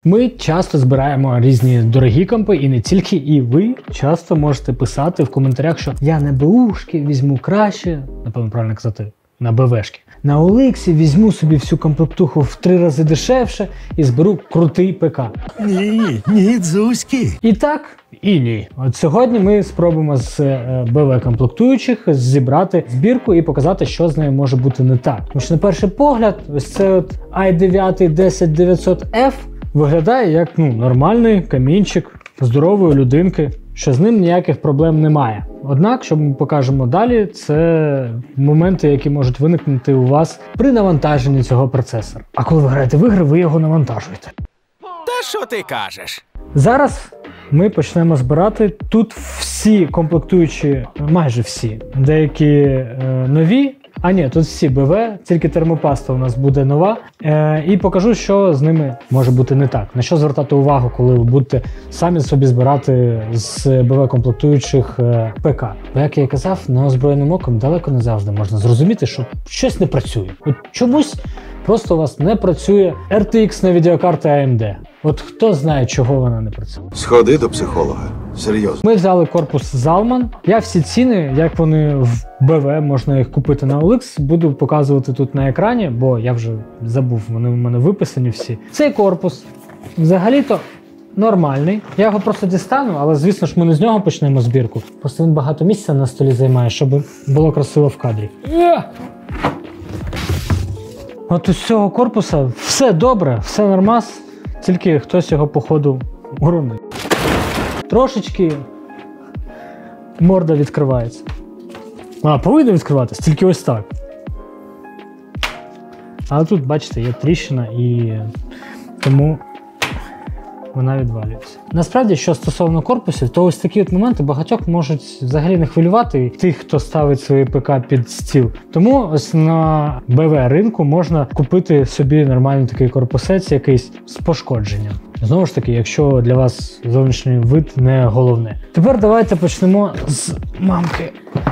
Ми часто збираємо різні дорогі компи, і не тільки, і ви часто можете писати в коментарях, що я на БУшки візьму краще, напевно правильно казати, на БВшки. На OLX візьму собі всю комплектуху в 3 рази дешевше і зберу крутий ПК. Ні, дзузьки. І так, і ні. От сьогодні ми спробуємо з БВ-комплектуючих зібрати збірку і показати, що з нею може бути не так. Тому що на перший погляд, ось це от i9 10900F виглядає як нормальний камінчик здорової людинки, що з ним ніяких проблем немає. Однак, що ми покажемо далі, це моменти, які можуть виникнути у вас при навантаженні цього процесора. А коли ви граєте в ігри, ви його навантажуєте. Та що ти кажеш? Зараз ми почнемо збирати. Тут всі комплектуючі, майже всі, деякі нові. А ні, тут всі БВ, тільки термопаста у нас буде нова. І покажу, що з ними може бути не так. На що звертати увагу, коли ви будете самі собі збирати з БВ-комплектуючих ПК. Бо, як я і казав, неозброєним оком далеко не завжди можна зрозуміти, що щось не працює. От чомусь просто у вас не працює RTX на відеокарти AMD. От хто знає, чого вона не працює. Сходи до психолога. Серйозно. Ми взяли корпус Zalman. Я всі ціни, як вони в БВ, можна їх купити на OLX, буду показувати тут на екрані, бо я вже забув, вони в мене виписані всі. Цей корпус взагалі-то нормальний. Я його просто дістану, але звісно ж ми не з нього почнемо збірку. Просто він багато місця на столі займає, щоб було красиво в кадрі. От із цього корпуса все добре, все нормас, тільки хтось його походу уронив. Трошечки морда відкривається. Повинна відкриватися, тільки ось так. Але тут, бачите, є тріщина і тому вона відвалюється. Насправді, що стосовно корпусів, то ось такі от моменти багатьох можуть взагалі не хвилювати тих, хто ставить свої ПК під стіл. Тому ось на БВ ринку можна купити собі нормальний такий корпусець якийсь з пошкодженням. Знову ж таки, якщо для вас зовнішній вид не головне. Тепер давайте почнемо з мамки.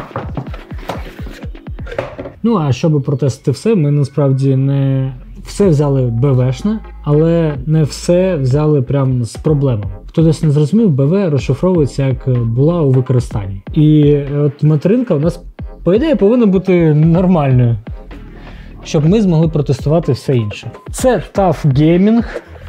Ну, а щоб протестити все, ми насправді не все взяли БВшне, але не все взяли прям з проблемами. Хто десь не зрозумів, БВ розшифровується як була у використанні. І от материнка у нас, по ідеї, повинна бути нормальною, щоб ми змогли протестувати все інше. Це TUF Gaming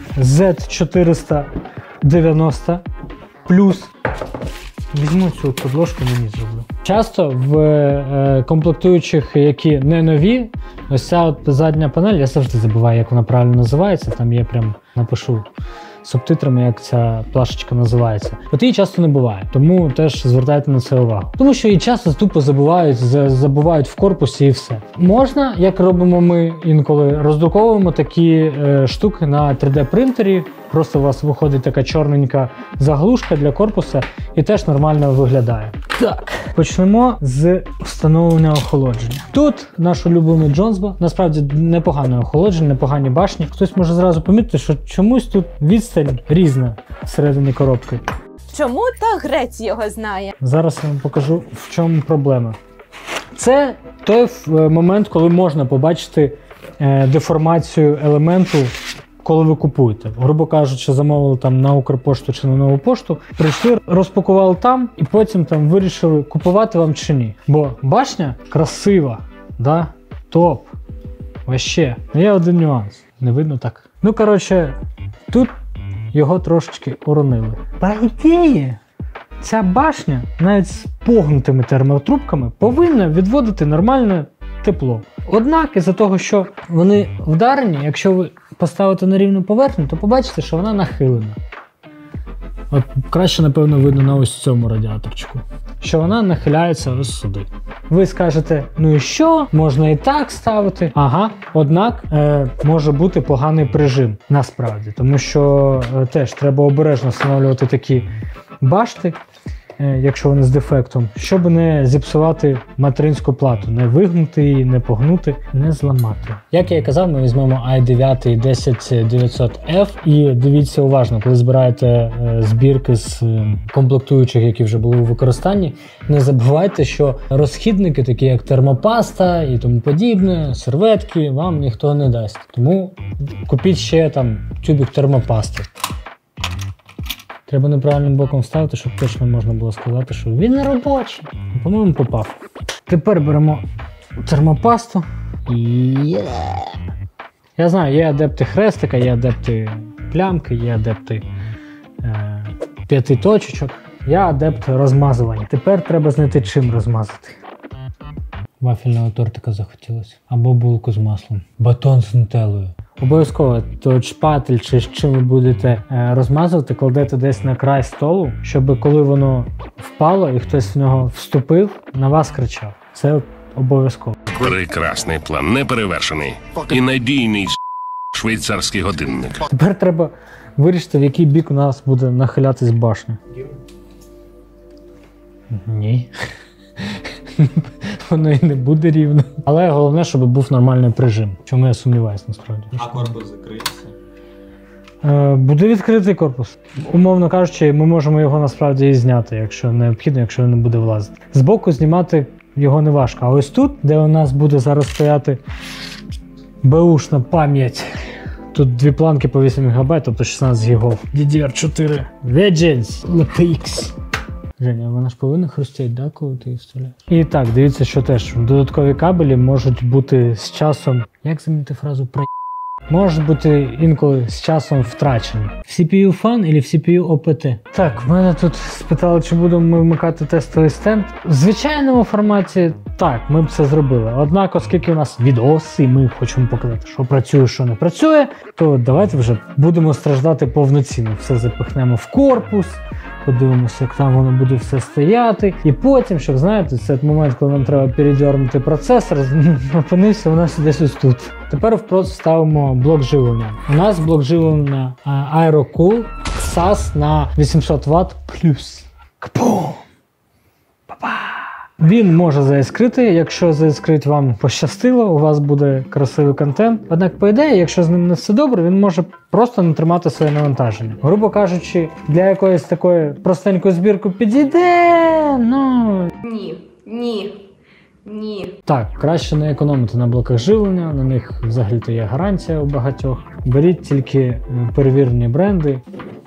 Z490 плюс. Візьму цю подложку, мені зроблю. Часто в комплектуючих, які не нові, ось ця от задня панель, я завжди забуваю, як вона правильно називається, там я прям напишу субтитрами, як ця плашечка називається. От її часто не буває, тому теж звертайте на це увагу. Тому що її часто тупо забувають в корпусі і все. Можна, як робимо ми інколи, роздруковуємо такі штуки на 3D-принтері, просто у вас виходить така чорненька заглушка для корпуса і теж нормально виглядає. Так, почнемо з встановлення охолодження. Тут наш улюблений Джонсбо, насправді непогане охолодження, непогані башні. Хтось може зразу помітити, що чомусь тут відстань різна всередині коробки. Чому та грець його знає? Зараз я вам покажу, в чому проблема. Це той момент, коли можна побачити деформацію елементу, коли ви купуєте. Грубо кажучи, замовили там на Укрпошту чи на Нову пошту, прийшли, розпакували там і потім там вирішили, купувати вам чи ні. Бо башня красива, да? Топ. Вообще. Є один нюанс. Не видно так. Ну, коротше, тут його трошечки уронили. По ідеї, ця башня, навіть з погнутими термотрубками, повинна відводити нормальне тепло. Однак, із-за того, що вони вдарені, якщо ви поставите на рівну поверхню, то побачите, що вона нахилена. От краще, напевно, видно на ось цьому радіаторчику, що вона нахиляється ось сюди. Ви скажете, ну і що, можна і так ставити. Ага, однак може бути поганий прижим, насправді, тому що теж треба обережно встановлювати такі башти. якщо вони з дефектом, щоб не зіпсувати материнську плату, не вигнути її, не погнути, не зламати. Як я і казав, ми візьмемо i9 10900F і дивіться уважно, коли збираєте збірки з комплектуючих, які вже були у використанні, не забувайте, що розхідники, такі як термопаста і тому подібне, серветки, вам ніхто не дасть. Тому купіть ще там тюбик термопасти. Треба неправильним боком ставити, щоб точно можна було сказати, що він не робочий. По-моєму, попав. Тепер беремо термопасту і... Я знаю, є адепти хрестика, є адепти плямки, є адепти 5 точечок. Я адепт розмазування. Тепер треба знайти, чим розмазати. Вафельного тортика захотілося. Або булку з маслом. Батон з нутеллою. Обов'язково шпатель чи з чим ви будете розмазувати, кладете десь на край столу, щоб коли воно впало і хтось в нього вступив, на вас кричав. Це обов'язково. Прекрасний план, неперевершений. І надійний швейцарський годинник. Тепер треба вирішити, в який бік у нас буде нахилятись башня. Ні. Воно і не буде рівно. Але головне, щоб був нормальний прижим. Чому я сумніваюся, насправді. А корпус закриється? Буде відкритий корпус. Умовно кажучи, ми можемо його насправді і зняти, якщо необхідно, якщо він не буде влазити. Збоку знімати його не важко. А ось тут, де у нас буде зараз стояти беушна пам'ять, тут дві планки по 8 ГБ, тобто 16 ГБ. DDR4 Legends LPX. Женя, вона ж повинна хрустіти, да, коли ти її вставляєш? І так, дивіться, що теж додаткові кабелі можуть бути з часом... Як замінити фразу «про***»? Можуть бути інколи з часом втрачені. В CPU FAN або в CPU OPT? Так, в мене тут спитали, чи будемо ми вмикати тестовий стенд. В звичайному форматі так, ми б це зробили. Однак, оскільки у нас відос, і ми хочемо показати, що працює, що не працює, то давайте вже будемо страждати повноцінно. Все запихнемо в корпус, подивимося, як там воно буде все стояти. І потім, щоб, знаєте, це момент, коли нам треба передернути процесор, опинився у нас десь ось тут. Тепер впрост ставимо блок живлення. У нас блок живлення AeroCool XAS на 800 Вт плюс. Капум! Па-па! Він може заіскрити, якщо заіскрить вам пощастило, у вас буде красивий контент. Однак, по ідеї, якщо з ним не все добре, він може просто не тримати своє навантаження. Грубо кажучи, для якоїсь такої простенької збірки підійде, ну... Ні. Так, краще не економити на блоках живлення, на них взагалі-то є гарантія у багатьох. Беріть тільки перевірені бренди.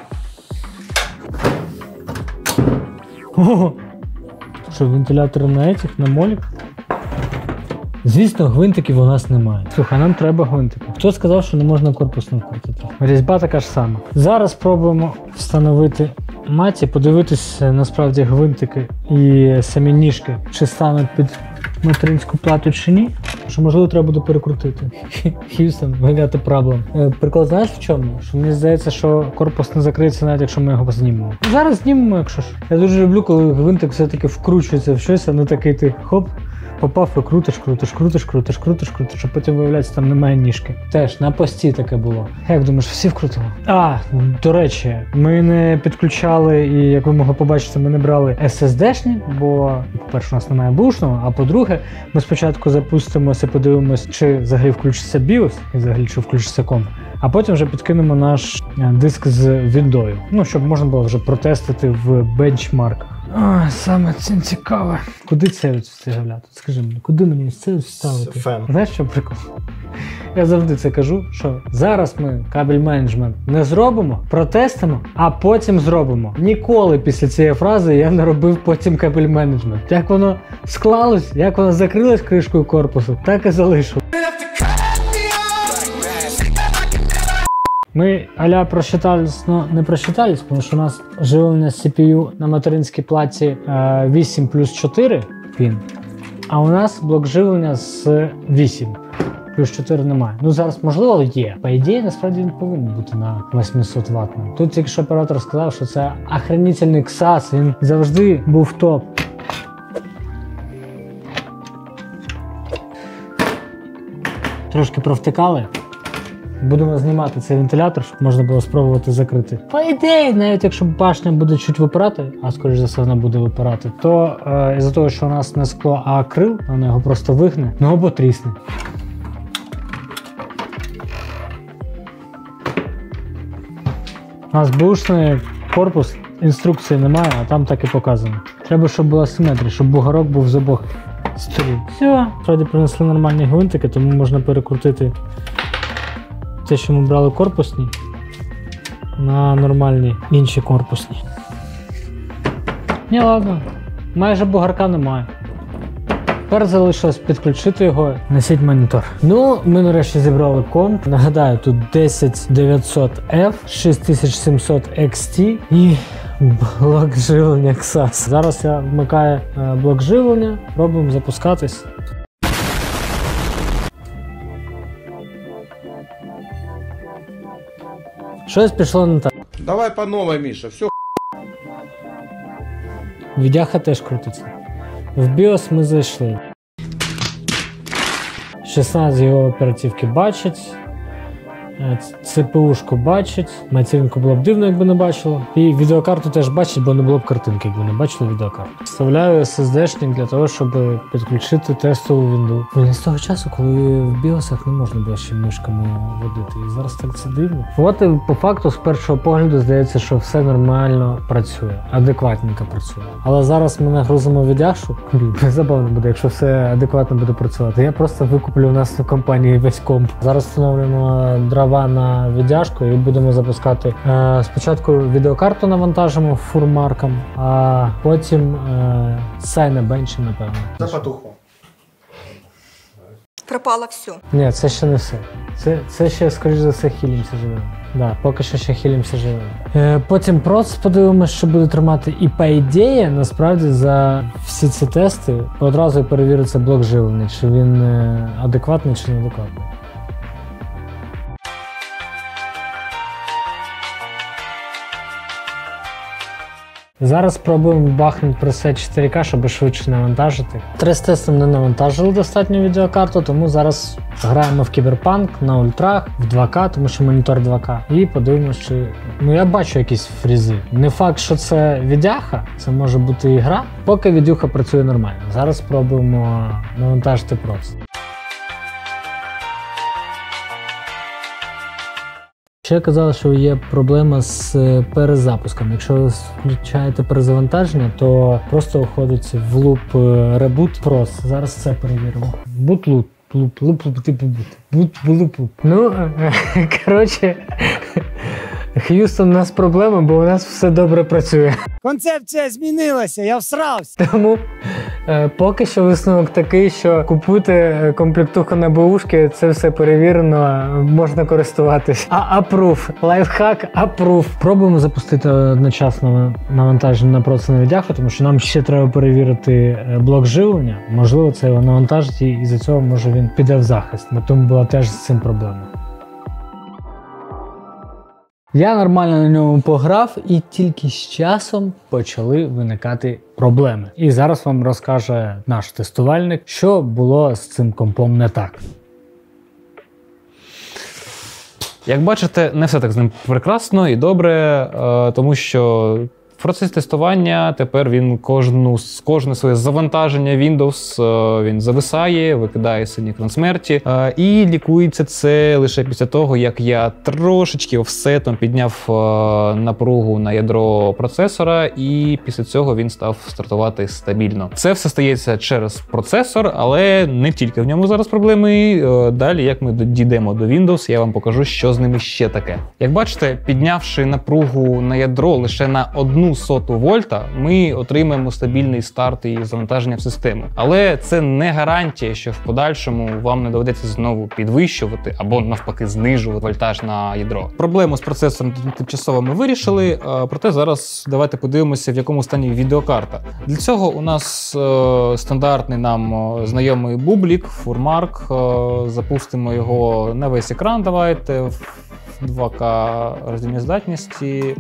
Ого! Що, вентилятори на етіх, на молік? Звісно, гвинтиків у нас немає. Слухай, нам треба гвинтики. Хто сказав, що не можна корпус накрутити? Різьба така ж сама. Зараз спробуємо встановити маті, подивитись насправді гвинтики і самі ніжки, чи стануть під материнську плату чи ні. Що, можливо, треба буде перекрутити. Х'юстон, we got a problem. Прикол знаєш в чому? Що мені здається, що корпус не закриється, навіть якщо ми його знімемо. Зараз знімемо, якщо ж. Я дуже люблю, коли гвинтик все-таки вкручується в щось, а не такий ти хоп, попав і крутиш, а потім виявляється, там немає ніжки. Теж на пості таке було. Як думаєш, всі вкрутили? До речі, ми не підключали і, як ви могли побачити, ми не брали SSD-шні, бо, по-перше, у нас немає бушного, а по-друге, ми спочатку запустимося, подивимось, чи взагалі включиться BIOS, і взагалі, чи включиться комп, а потім вже підкинемо наш диск з віндою. Ну, щоб можна було вже протестити в бенчмарках. Саме це цікаве. Куди це вставляти? Скажи мені, куди мені це вставити? Фен. Знаєш, що прикол? Я завжди це кажу, що зараз ми кабель менеджмент не зробимо, протестимо, а потім зробимо. Ніколи після цієї фрази я не робив потім кабель менеджмент. Як воно склалось, як воно закрилось кришкою корпусу, так і залишилось. Ми а-ля просчитались, но не просчитались, тому що у нас живлення з CPU на материнській платі 8 плюс 4 пін, а у нас блок живлення з 8 плюс 4 немає. Ну зараз можливо є. По ідеї, насправді він повинен бути на 800 Вт. Тут тільки що оператор сказав, що це охренительний XAS, він завжди був топ. Трошки провтикали. Будемо знімати цей вентилятор, щоб можна було спробувати закрити. По ідеї, навіть якщо башня буде чуть випирати, а скоріш за все вона буде випирати, то із-за того, що у нас не скло, а акрил, вона його просто вигне, ну або трісне. У нас бушний корпус, інструкції немає, а там так і показано. Треба, щоб була симетрія, щоб бугорок був з обох сторін. Все, справді принесли нормальні гвинтики, тому можна перекрутити те, що ми брали корпусні, на нормальні інші корпусні. Ні, ладно, майже бугорка немає. Тепер залишилось підключити його, носіть монітор. Ну, ми нарешті зібрали комп. Нагадаю, тут 10900F, 6700 XT і блок живлення XAS. Зараз я вмикаю блок живлення, пробуємо запускатись. Щось пішло не так. Давай по новой, Миша, все. Відяха теж крутиться. В BIOS ми зайшли. 16 його оперативки бачить. ЦПУшку бачить. Матіринку було б дивно, якби не бачило. І відеокарту теж бачить, бо не було б картинки, якби не бачило відеокарту. Вставляю SSD-шник для того, щоб підключити тестову вінду. Блін, з того часу, коли в BIOS не можна було ще мишками водити. І зараз так це дивно. От і по факту з першого погляду здається, що все нормально працює. Адекватненько працює. Але зараз ми нагрузимо відяшу. Забавно буде, якщо все адекватно буде працювати. Я просто викуплю у нас в компанії весь комп. Зараз встановлюємо дрова на віддяжку і будемо запускати. Спочатку відеокарту навантажимо фурмарком, а потім Cinebench, напевно. За потухло. Пропало все. Ні, це ще не все. Це ще, скоріш за все, хілімся живим. Да, поки що ще хілімся живим. Потім проц подивимось, що буде тримати. І по ідеї, насправді, за всі ці тести одразу перевіриться блок живлення, чи він адекватний, чи неадекватний. Зараз спробуємо бахнути пресет 4К, щоб швидше навантажити. Стрес-тестом не навантажили достатньо відеокарту, тому зараз граємо в Кіберпанк на ультрах, в 2К, тому що монітор 2К. І подивимося, чи... Ну я бачу якісь фрізи. Не факт, що це відяха, це може бути і гра. Поки відюха працює нормально. Зараз спробуємо навантажити проц. Ще казали, що є проблема з перезапуском. Якщо ви включаєте перезавантаження, то просто уходить в луп ребут прос. Зараз це перевіримо. Boot loop. Ну, коротше, Х'юстон, у нас проблема, бо у нас все добре працює. Концепція змінилася, я всрався. Тому поки що висновок такий, що купуйте комплектуху на бушки, це все перевірено, можна користуватись. Апрув. Лайфхак апрув. Пробуємо запустити одночасно навантаження на процесну віддяху, тому що нам ще треба перевірити блок живлення. Можливо, це його навантажить і із-за цього, може, він піде в захист. Бо тому була теж з цим проблема. Я нормально на ньому пограв, і тільки з часом почали виникати проблеми. І зараз вам розкаже наш тестувальник, що було з цим компом не так. Як бачите, не все так з ним прекрасно і добре, тому що процес тестування тепер він кожне своє завантаження Windows він зависає, викидає синій екран смерті. І лікується це лише після того, як я трошечки офсетом підняв напругу на ядро процесора, і після цього він став стартувати стабільно. Це все стається через процесор, але не тільки в ньому зараз проблеми. Далі, як ми дійдемо до Windows, я вам покажу, що з ними ще таке. Як бачите, піднявши напругу на ядро лише на 0,01 вольта, ми отримаємо стабільний старт і завантаження в систему. Але це не гарантія, що в подальшому вам не доведеться знову підвищувати або навпаки знижувати вольтаж на ядро. Проблему з процесором тимчасово ми вирішили, проте зараз давайте подивимося, в якому стані відеокарта. Для цього у нас стандартний нам знайомий бублік, фурмарк. Запустимо його на весь екран, давайте, в 2К роздільній здатності.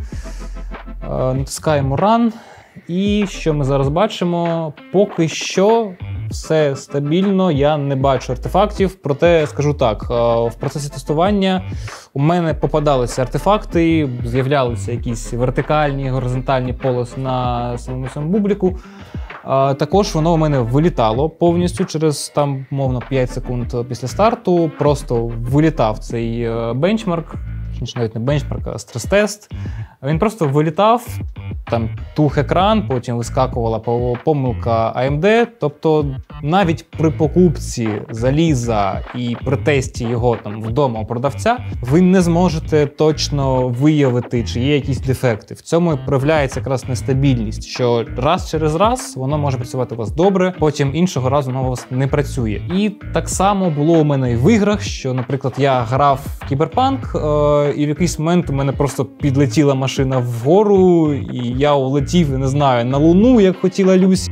Натискаємо Run, і що ми зараз бачимо? Поки що все стабільно, я не бачу артефактів. Проте скажу так, в процесі тестування у мене попадалися артефакти, з'являлися якісь вертикальні, горизонтальні полоси на самому цьому бубліку. Також воно у мене вилітало повністю через, там, мовно, 5 секунд після старту. Просто вилітав цей бенчмарк, навіть не бенчмарк, а стрес-тест. Він просто вилітав, там тух екран, потім вискакувала помилка AMD. Тобто навіть при покупці заліза і при тесті його там вдома у продавця ви не зможете точно виявити, чи є якісь дефекти. В цьому і проявляється якраз нестабільність, що раз через раз воно може працювати у вас добре, потім іншого разу воно у вас не працює. І так само було у мене і в іграх, що, наприклад, я грав в Кіберпанк, і в якийсь момент у мене просто підлетіла машина вгору, і я улетів, не знаю, на Луну, як хотіла Люсі.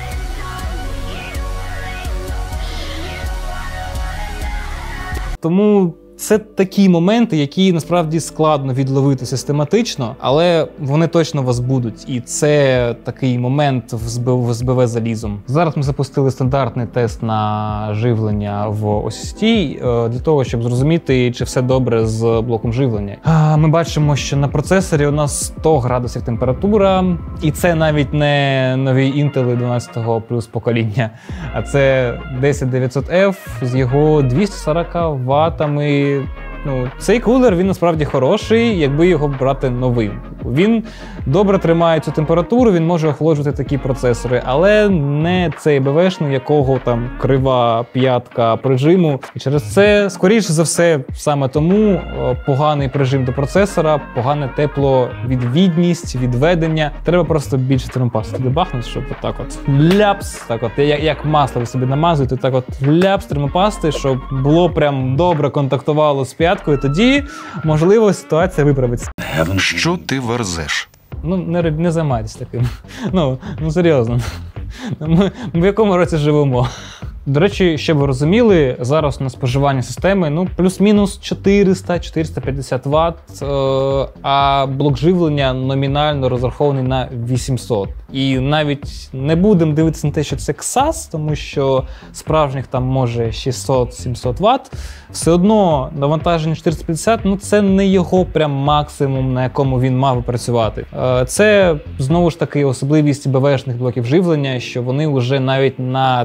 Тому це такі моменти, які насправді складно відловити систематично, але вони точно у вас будуть. І це такий момент в СБВ залізом. Зараз ми запустили стандартний тест на живлення в OSST для того, щоб зрозуміти, чи все добре з блоком живлення. Ми бачимо, що на процесорі у нас 100 градусів температура, і це навіть не нові Intel 12-го плюс покоління, а це 10900F з його 240 ватами. Ну, цей кулер, він насправді хороший, якби його брати новим. Він добре тримає цю температуру, він може охолоджувати такі процесори, але не цей БВшний, якого там крива п'ятка прижиму. І через це, скоріше за все, саме тому поганий прижим до процесора, погане тепловідвідність, відведення. Треба просто більше термопасти туди бахнути, щоб отак от ляпс, так от, як масло ви собі намазуєте, так от ляпс термопасти, щоб було прям добре контактувало з п'яткою, тоді, можливо, ситуація виправиться. Що ти верзеш? Ну, не займайтесь таким. Ну серйозно. Ми в якому році живемо? До речі, щоб ви розуміли, зараз на споживання системи плюс-мінус 400-450 Вт, а блок живлення номінально розрахований на 800. І навіть не будемо дивитися на те, що це XAS, тому що справжніх там може 600-700 Вт. Все одно навантаження 450, це не його прям максимум, на якому він мав би працювати. Це, знову ж таки, особливість БВшних блоків живлення, що вони вже навіть на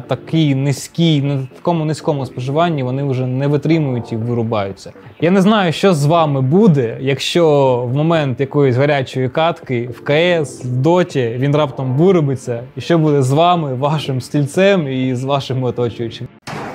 такому низькому споживанні вони вже не витримують і вирубаються. Я не знаю, що з вами буде, якщо в момент якоїсь гарячої катки в КС, в Доті він раптом вирубиться, і що буде з вами, вашим стільцем і з вашими оточуючими.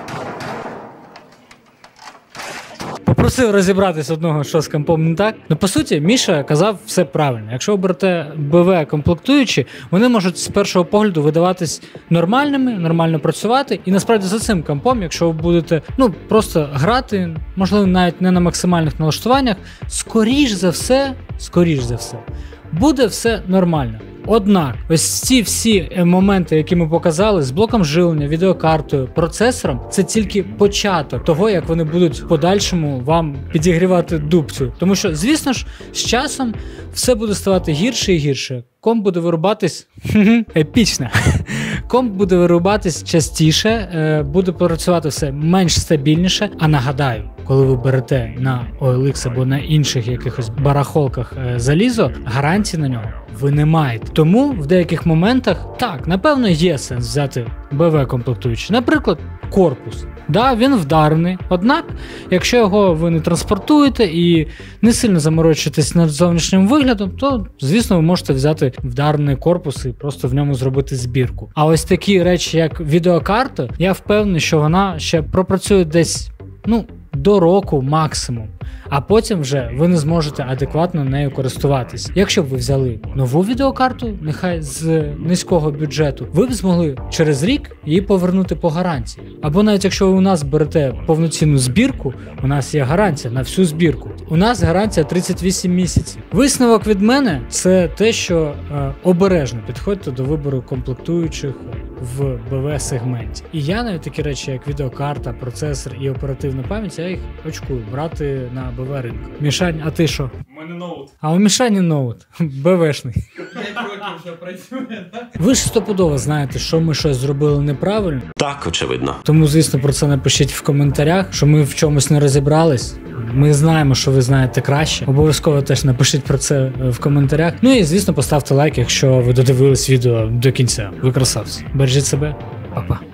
Попросив розібратись одного, що з компом не так. По суті, Міша казав все правильно. Якщо ви берете БВ комплектуючі, вони можуть з першого погляду видаватись нормальними, нормально працювати. І насправді за цим компом, якщо ви будете просто грати, можливо, навіть не на максимальних налаштуваннях, скоріш за все, буде все нормально. Однак, ось ці всі моменти, які ми показали з блоком живлення, відеокартою, процесором, це тільки початок того, як вони будуть в подальшому вам підігрівати дубцю. Тому що, звісно ж, з часом все буде ставати гірше і гірше. Комп буде вирубатись епічно. Комп буде вирубатись частіше, буде працювати все менш стабільніше. А нагадаю, коли ви берете на OLX або на інших якихось барахолках залізо, гарантії на нього ви не маєте. Тому в деяких моментах, так, напевно, є сенс взяти БВ-комплектуючий. Наприклад, корпус. Да, він вдарений. Однак, якщо його ви не транспортуєте і не сильно заморочуєтесь над зовнішнім виглядом, то, звісно, ви можете взяти вдарений корпус і просто в ньому зробити збірку. А ось такі речі, як відеокарта, я впевнений, що вона ще пропрацює десь, до року максимум. А потім вже ви не зможете адекватно нею користуватись. Якщо б ви взяли нову відеокарту, нехай з низького бюджету, ви б змогли через рік її повернути по гарантії. Або навіть якщо ви у нас берете повноцінну збірку, у нас є гарантія на всю збірку. У нас гарантія 38 місяців. Висновок від мене – це те, що обережно підходьте до вибору комплектуючих в БВ-сегменті. І я навіть такі речі, як відеокарта, процесор і оперативна пам'ять, я їх очкую брати на БВ ринку. Мішань, а ти що? У мене ноут. А у Мішані ноут. БВшний. 5 років Ви ж стопудово знаєте, що ми щось зробили неправильно. Так, очевидно. Тому, звісно, про це напишіть в коментарях, що ми в чомусь не розібрались. Ми знаємо, що ви знаєте краще. Обов'язково теж напишіть про це в коментарях. Ну і, звісно, поставте лайк, якщо ви додивились відео до кінця. Ви красавці. Бережіть себе. Па-па.